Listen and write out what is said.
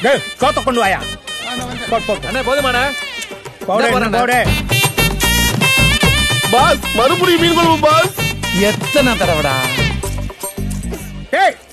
சோத்த கொண்டு வாயா. போதுமாண்ணா போடு. பாஸ் மறுபடியும் மீன் குழம்பு பாஸ். எத்தனை தடவைடா? ஏய்